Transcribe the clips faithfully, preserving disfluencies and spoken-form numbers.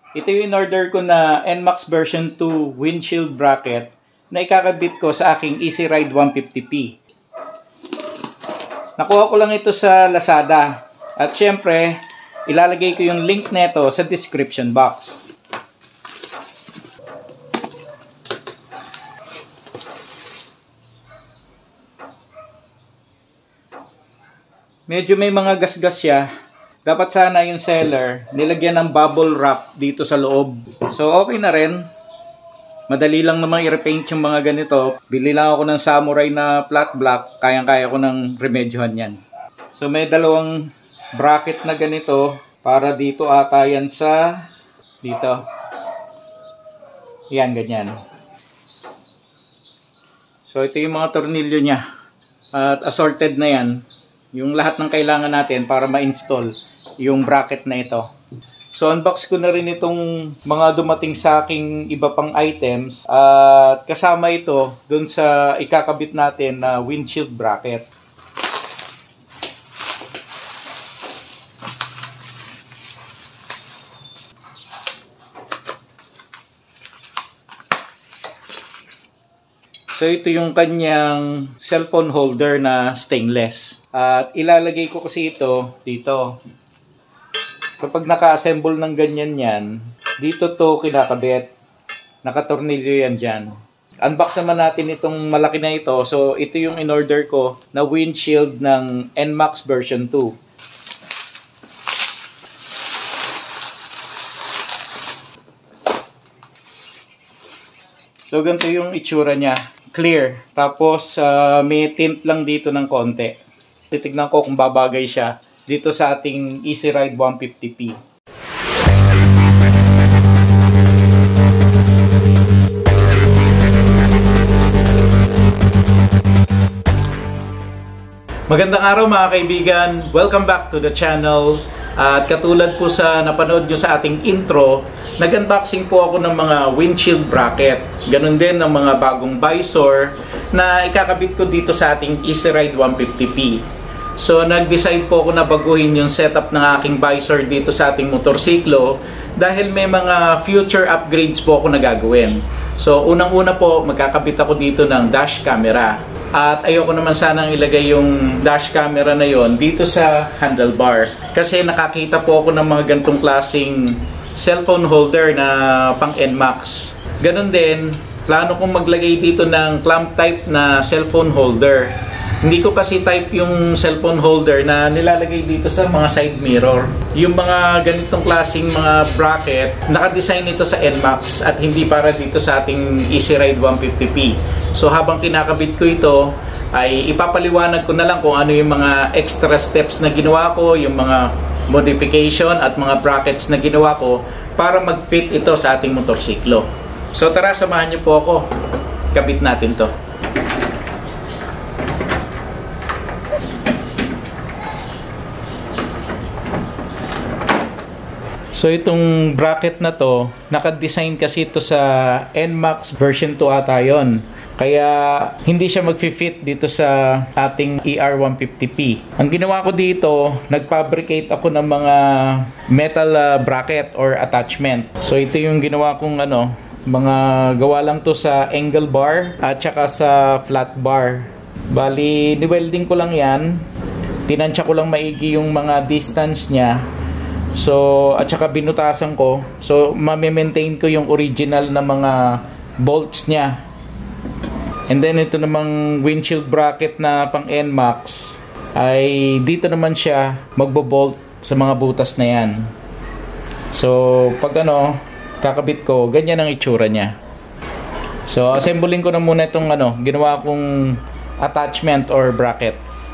Ito yung in-order ko na N MAX version two windshield bracket na ikakabit ko sa aking Easy Ride one fifty P. Nakuha ko lang ito sa Lazada. At syempre, ilalagay ko yung link nito sa description box. Medyo may mga gasgas siya. Dapat sana yung seller nilagyan ng bubble wrap dito sa loob. So okay na rin. Madali lang namang i-repaint yung mga ganito. Bili lang ako ng Samurai na flat black. Kayang-kaya ko ng remedyohan yan. So may dalawang bracket na ganito. Para dito ata yan sa dito. Yan, ganyan. So ito yung mga tornilyo niya. At assorted na yan. Yung lahat ng kailangan natin para ma-install yung bracket na ito. So unbox ko na rin itong mga dumating sa aking iba pang items at kasama ito dun sa ikakabit natin na windshield bracket. So ito yung kanyang cellphone holder na stainless. At ilalagay ko kasi ito dito. Kapag naka-assemble ng ganyan yan, dito to kinakabit. Nakatornilyo yan dyan. Unbox naman natin itong malaki na ito. So ito yung in-order ko na windshield ng N MAX version two. So ganito yung itsura niya. Clear. Tapos uh, may tint lang dito ng konti. Titignan ko kung babagay siya dito sa ating Easy Ride one fifty P. Magandang araw mga kaibigan. Welcome back to the channel. At katulad po sa napanood nyo sa ating intro, nag-unboxing po ako ng mga windshield bracket. Ganun din ng mga bagong visor na ikakabit ko dito sa ating Easy Ride one fifty P. So nag-decide po ako na baguhin yung setup ng aking visor dito sa ating motorsiklo dahil may mga future upgrades po ako na gagawin. So unang-una po, magkakabit ako dito ng dash camera. At ayoko naman sanang ilagay yung dash camera na yon dito sa handlebar. Kasi nakakita po ako ng mga gantong klaseng cellphone holder na pang N MAX. Ganon din, plano kong maglagay dito ng clamp type na cellphone holder. Hindi ko kasi type yung cellphone holder na nilalagay dito sa mga side mirror. Yung mga ganitong klaseng mga bracket, nakadesign ito sa N MAX at hindi para dito sa ating Easy Ride one fifty P. So habang kinakabit ko ito, ay ipapaliwanag ko na lang kung ano yung mga extra steps na ginawa ko, yung mga modification at mga brackets na ginawa ko para mag-fit ito sa ating motorsiklo. So tara, samahan niyo po ako. Kabit natin to. So itong bracket na to, naka-design kasi ito sa N MAX version two ata yun. Kaya hindi siya mag-fit dito sa ating E R one fifty P. Ang ginawa ko dito, nag-fabricate ako ng mga metal uh, bracket or attachment. So ito yung ginawa kong ano, mga gawa lang to sa angle bar at saka sa flat bar. Bali, ni-welding ko lang yan. Tinansya ko lang maigi yung mga distance niya. So, at saka binutasan ko. So, ma-maintain ko yung original na mga bolts niya. And then, ito namang windshield bracket na pang N MAX ay dito naman siya magbo-bolt sa mga butas na yan. So, pag ano, kakabit ko, ganyan ang itsura niya. So, assembling ko na muna itong ano, ginawa kong attachment or bracket.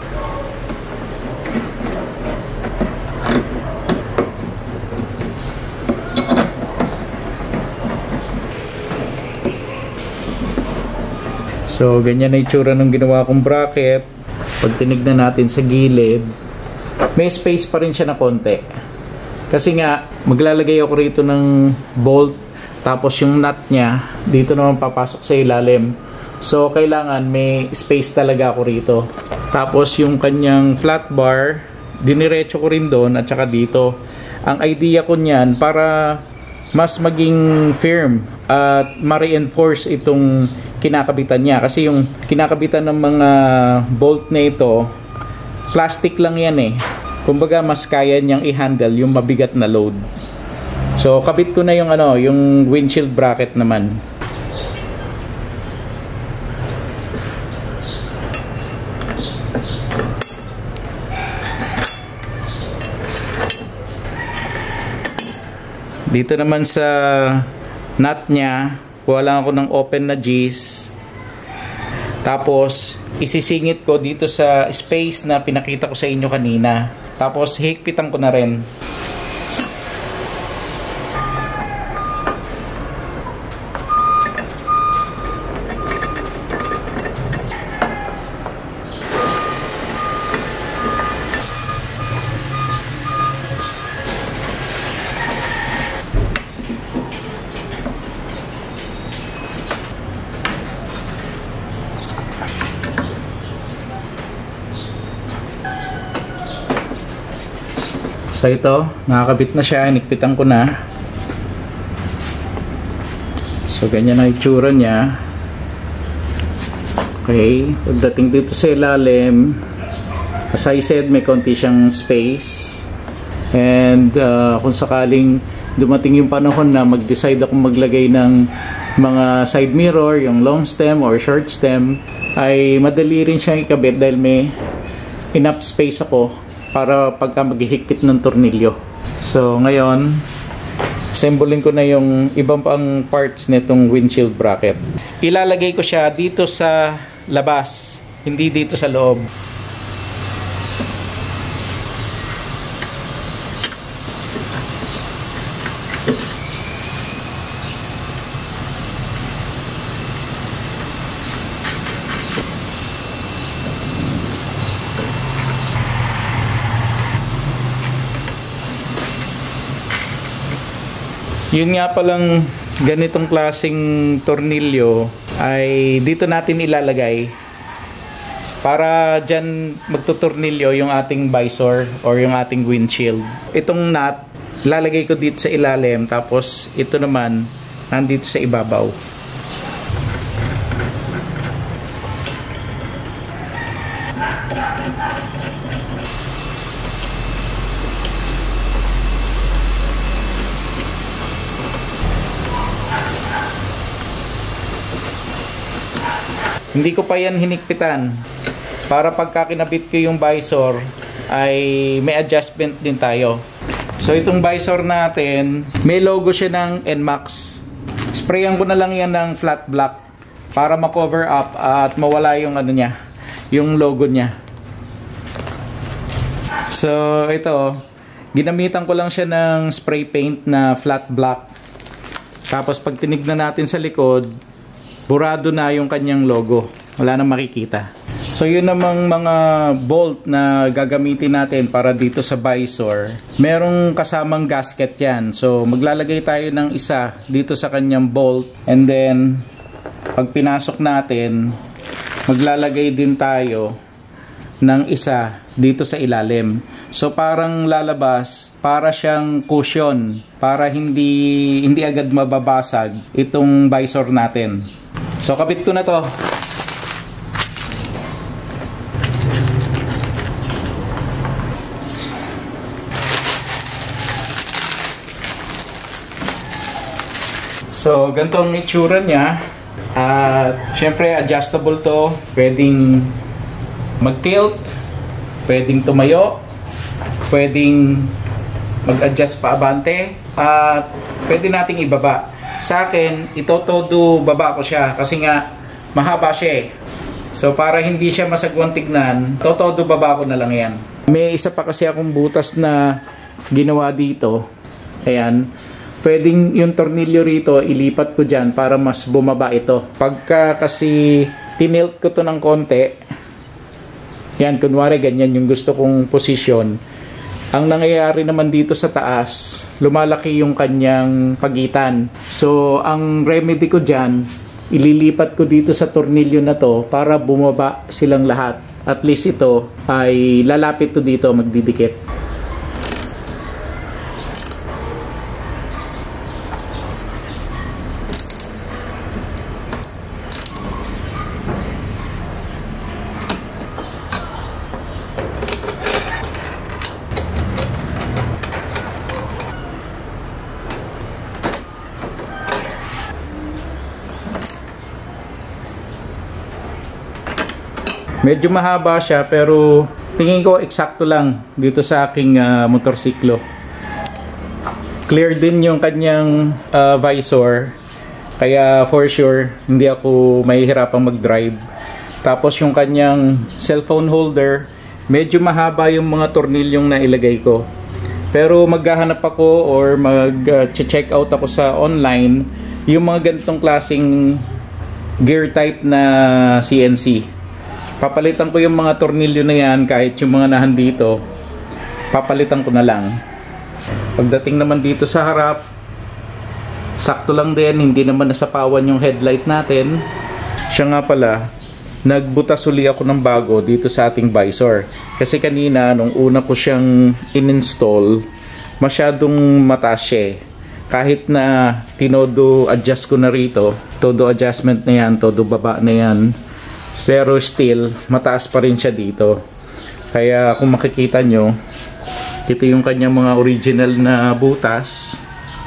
So, ganyan na itsura ng ginawa kong bracket. Pag tinignan natin sa gilid, may space pa rin siya na konti. Kasi nga, maglalagay ako rito ng bolt, tapos yung nut niya, dito naman papasok sa ilalim. So, kailangan may space talaga ako rito. Tapos, yung kanyang flat bar, diniretso ko rin doon at saka dito. Ang idea ko niyan, para mas maging firm at ma-reinforce itong kinakabitan niya. Kasi yung kinakabitan ng mga bolt na ito, plastic lang yan eh. Kumbaga mas kaya niyang i-handle yung mabigat na load. So kabit ko na yung ano, yung windshield bracket naman. Dito naman sa nut niya, kuha lang ako ng open na G's. Tapos, isisingit ko dito sa space na pinakita ko sa inyo kanina. Tapos, higpitan ko na rin. So ito, nakakabit na siya, inikpitan ko na. So ganyan ang itsura niya. Okay, pagdating dito sa ilalim, as I said, may konti siyang space. And uh, kung sakaling dumating yung panahon na mag-decide ako maglagay ng mga side mirror, yung long stem or short stem, ay madali rin siyang ikabit dahil may enough space ako para pagka maghihigpit ng tornilyo. So ngayon, assemblein ko na yung ibang pang parts nitong windshield bracket. Ilalagay ko siya dito sa labas, hindi dito sa loob. Yun nga palang ganitong klaseng tornilyo ay dito natin ilalagay para dyan magtutornilyo yung ating visor or yung ating windshield. Itong nut, lalagay ko dito sa ilalim, tapos ito naman nandito sa ibabaw. Hindi ko pa yan hinikpitan para pagka kinabit ko yung visor ay may adjustment din tayo. So itong visor natin, may logo siya ng N MAX. Sprayan ko na lang yan ng flat black para ma-cover up at mawala yung ano niya, yung logo niya. So ito, ginamitan ko lang siya ng spray paint na flat black. Tapos pag tinignan natin sa likod, burado na yung kanyang logo. Wala nang makikita. So yun namang mga bolt na gagamitin natin para dito sa visor. Merong kasamang gasket yan. So maglalagay tayo ng isa dito sa kanyang bolt. And then pag pinasok natin, maglalagay din tayo ng isa dito sa ilalim. So parang lalabas, para siyang cushion, para hindi hindi agad mababasag itong visor natin. So kabit ko na to. So ganito ang itsura niya. At syempre adjustable to. Pwedeng mag-tilt, pwedeng tumayo, pwedeng mag-adjust pa abante, at pwede nating ibaba. Sa akin, ito todo baba ko siya kasi nga mahaba siya eh. So para hindi siya masagwang tignan, todo baba ko na lang yan. May isa pa kasi akong butas na ginawa dito. Ayan. Pwedeng yung tornilyo rito ilipat ko dyan para mas bumaba ito. Pagka kasi tinilt ko to ng konti, yan, kunwari ganyan yung gusto kong posisyon. Ang nangyayari naman dito sa taas, lumalaki yung kanyang pagitan. So, ang remedy ko dyan, ililipat ko dito sa tornilyo na to para bumaba silang lahat. At least ito ay lalapit to dito, magdidikit. Medyo mahaba siya pero tingin ko eksakto lang dito sa aking uh, motorsiklo. Clear din yung kanyang uh, visor. Kaya for sure, hindi ako mahihirapang mag-drive. Tapos yung kanyang cellphone holder, medyo mahaba yung mga tornilyong na ilagay ko. Pero maghahanap ako or mag-check out ako sa online yung mga ganitong klaseng gear type na C N C. Papalitan ko yung mga tornilyo na yan kahit yung mga nahan dito. Papalitan ko na lang. Pagdating naman dito sa harap, sakto lang din, hindi naman nasapawan yung headlight natin. Siya nga pala, nagbutas uli ako ng bago dito sa ating visor. Kasi kanina, nung una ko siyang in-install, masyadong mataas siya. Kahit na tinodo adjust ko na rito, todo adjustment na yan, todo baba na yan, pero still, mataas pa rin siya dito. Kaya kung makikita nyo, ito yung kanyang mga original na butas.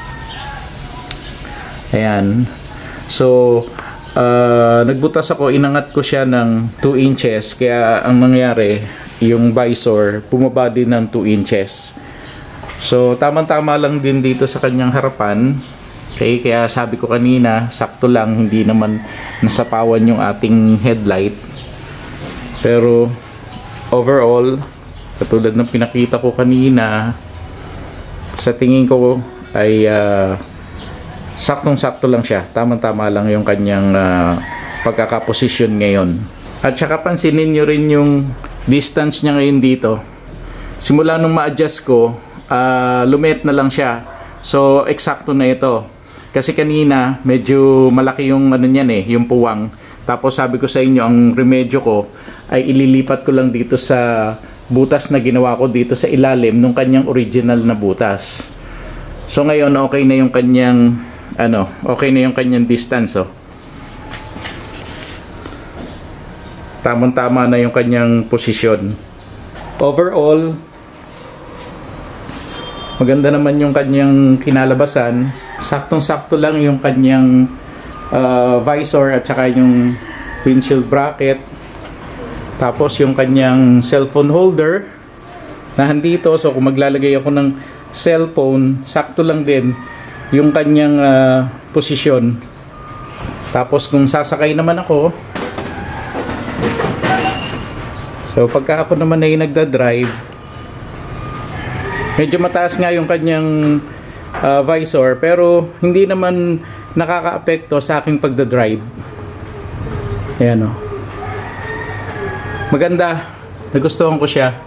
Ayan. So, Uh, nagbutas ako, inangat ko siya ng two inches, kaya ang nangyari, yung visor bumaba din ng two inches. So tamang-tama lang din dito sa kanyang harapan. Okay, kaya sabi ko kanina, sakto lang, hindi naman nasapawan yung ating headlight. Pero overall, katulad ng pinakita ko kanina, sa tingin ko ay uh, saktong-sakto lang siya. Tamang-tama lang yung kanyang uh, pagkakaposisyon ngayon. At saka pansinin nyo rin yung distance niya ngayon dito. Simula nung ma-adjust ko, uh, lumet na lang siya. So, eksakto na ito. Kasi kanina, medyo malaki yung ano niyan eh, yung puwang. Tapos sabi ko sa inyo, ang remedyo ko ay ililipat ko lang dito sa butas na ginawa ko dito sa ilalim ng kanyang original na butas. So ngayon, okay na yung kanyang ano, okay na yung kanyang distance, oh. Tamang-tama na yung kanyang posisyon. Overall, maganda naman yung kanyang kinalabasan. Saktong-sakto lang yung kanyang uh, visor at saka yung windshield bracket. Tapos yung kanyang cellphone holder na handito. So kung maglalagay ako ng cellphone, sakto lang din yung kanyang uh, posisyon. Tapos kung sasakay naman ako, so pagka ako naman ay nagda-drive, medyo mataas nga yung kanyang uh, visor, pero hindi naman nakaka-apekto sa aking pagda-drive. Ayan, o. Maganda, nagustuhan ko siya.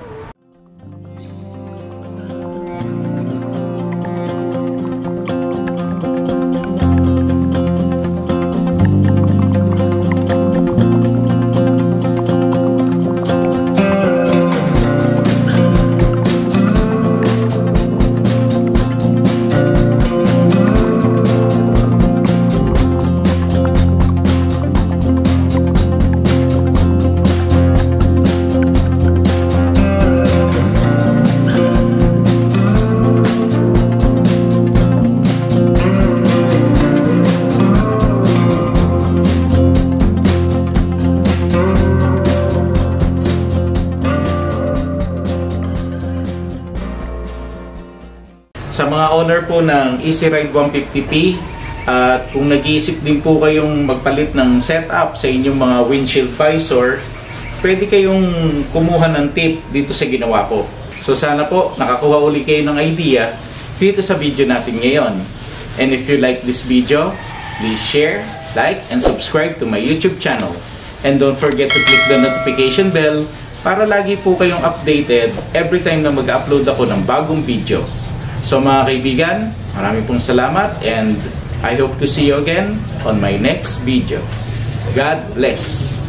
Sa mga owner po ng Easy Ride one fifty P, at uh, kung nag-iisip din po kayong magpalit ng setup sa inyong mga windshield visor, pwede kayong kumuha ng tip dito sa ginawa ko. So sana po nakakuha uli kayo ng idea dito sa video natin ngayon. And if you like this video, please share, like, and subscribe to my YouTube channel. And don't forget to click the notification bell para lagi po kayong updated every time na mag-upload ako ng bagong video. So mga kaibigan, maraming pong salamat and I hope to see you again on my next video. God bless!